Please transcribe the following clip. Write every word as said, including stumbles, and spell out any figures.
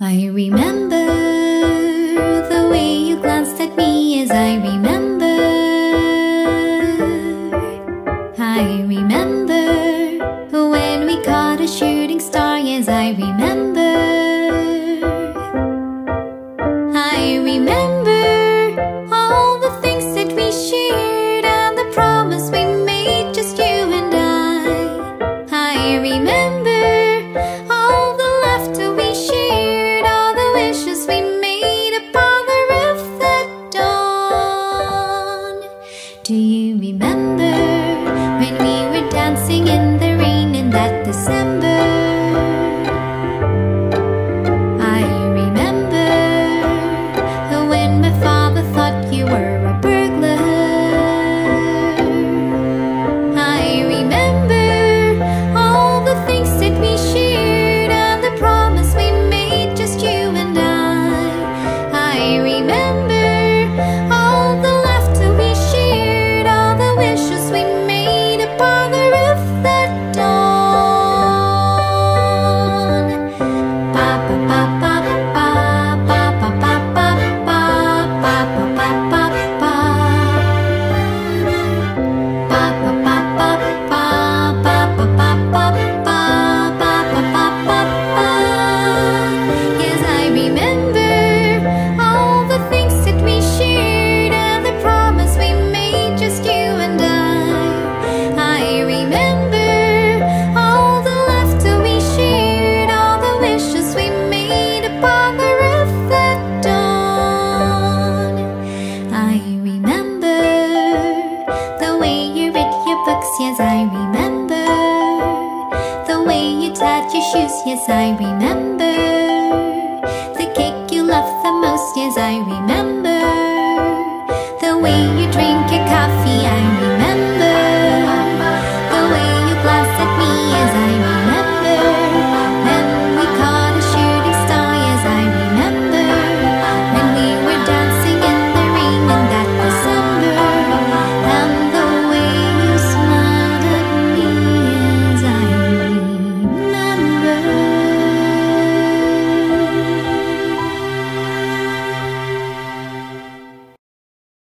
I remember the way you glanced at me as I remember. I remember when we caught a shooting star, yes, I remember. I remember all the things that we shared and the promise we made, just you and I. I remember all the laughter we shared, all the wishes we made upon the roof at dawn. Do you remember when we were dancing in the rain in that December? I remember when my father thought you were a burglar. I remember all the things that we shared and the promise we made, just you and I. I remember all the laughter we shared, all the wishes we made upon the roof at dawn. Pa pa pa pa pa pa pa pa pa pa pa pa pa pa. Pa pa pa pa pa pa pa pa pa pa pa pa pa pa. Yes, I remember all the things that we shared and the promise we made, just you and I. I remember all the laughter we shared, all the wishes we made upon the roof at dawn. I remember the way you read your books, yes, I remember. The way you tied your shoes, yes, I remember. The cake you loved the most, yes, I remember. The way you drink your coffee